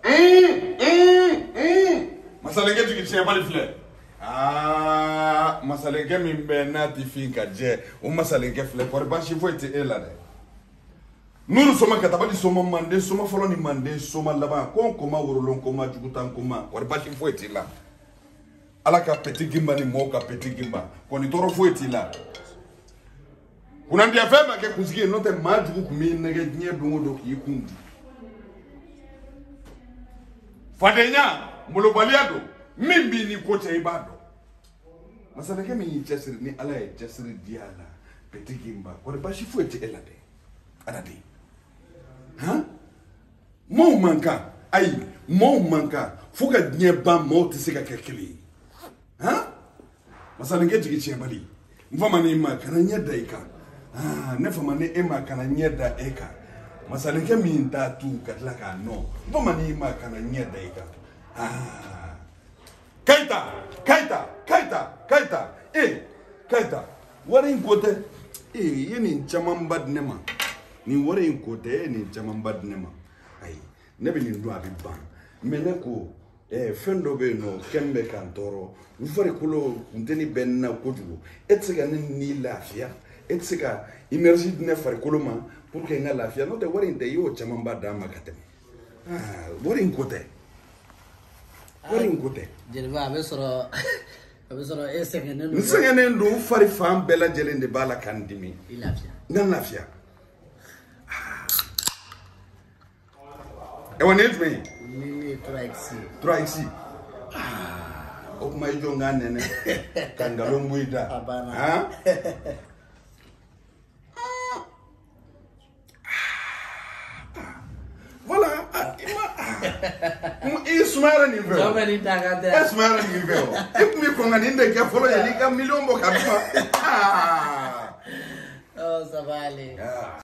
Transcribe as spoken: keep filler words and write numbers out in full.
Masalenge jigi tiɲɛ bali filɛ. Ah, masalenge min bɛ n'a ti fin ka jɛ, o masalenge filɛ kɔri baasi foyi tɛ e la dɛ. Nuru soma ka tabali soma mande soma fɔlɔ ni mande soma laban ko koma worolon koma jugutan koma kɔri baasi foyi tɛ la. Ala ka petit gimba ni mɔɔw ka petit gimba kɔni tɔɔrɔ foyi tɛ la. Kunnandiya fɛn ma kɛ kunsigi ye n'o tɛ maa jugu kun b'i nɛgɛ diɲɛ don o don k'i kun di. Fadenya molobaliya don min b'i ni ko cɛ i b'a dɔn. Masalakɛ min y'i cɛsiri ni Ala ye cɛsiri di a la petit gimba kɔri baasi foyi tɛ e la dɛ. Adade. Han? Maaw man kan ayi maaw man kan fo ka diɲɛ ban maaw tɛ se ka kɛ kelen ye. Han? Masalakɛ jigi tiɲɛ bali. N fa ma ne ma kana ɲɛ da i kan. Ah, ne fa ma ne e ma kana ɲɛ da e kan. Masalakɛ min t'a tu ka tila k'a nɔ. N fa ma ne ma kana ɲɛ da i kan. Ah. Kayita, Kayita, Kayita, Kayita. Eh, Kayita. Wari in ko tɛ. Eh, ye nin caman ba di ne ma. Nin wari in ko tɛ, ye nin caman ba di ne ma. Ayi, ne bɛ nin dɔn a bɛ ban. Mais ne ko eh fɛn dɔ bɛ yen nɔ kɛn bɛ k'an tɔɔrɔ. N farikolo funteni bɛ n na kojugu. E tɛ se ka ne ni lafiya. E tɛ se ka énergie di ne farikolo ma pour que n ka lafiya. N'o tɛ wari in tɛ i y'o caman ba d'a ma ka tɛmɛ. Ah, wari in ko tɛ. Wari in ko tɛ. Jeliba a bɛ sɔrɔ a bɛ sɔrɔ e sɛgɛnnen don. N sɛgɛnnen don, n fari fan bɛɛ lajɛlen de b'a la ka n dimi. I lafiya. N ka lafiya. Ewa ne jumɛn ye? Ni ne ye trois X. trois X. O kuma i jɔ n ka nɛnɛ ka nkalon bɔ i da. A banna. Han? Voilà. I sumayara nin fɛ o. Jɔn bɛ nin ta kan tɛ. E sumayara nin fɛ o. I tun bɛ kɔn ka nin de kɛ fɔlɔ yanni i ka miliyɔn bɔ ka d'u ma. Oh, ça va aller.